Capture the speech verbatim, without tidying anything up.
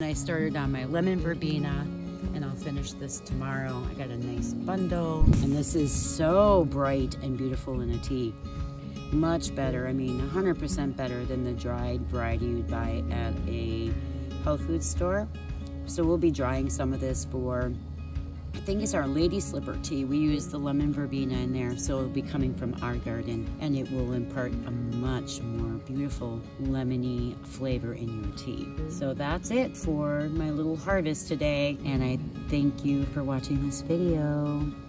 I started on my lemon verbena, and I'll finish this tomorrow. I got a nice bundle, and this is so bright and beautiful in a tea. Much better, I mean one hundred percent better than the dried variety you'd buy at a health food store. So we'll be drying some of this for, I think it's our lady slipper tea. We use the lemon verbena in there, so it'll be coming from our garden, and it will impart a much more beautiful lemony flavor in your tea. So that's it for my little harvest today, and I thank you for watching this video.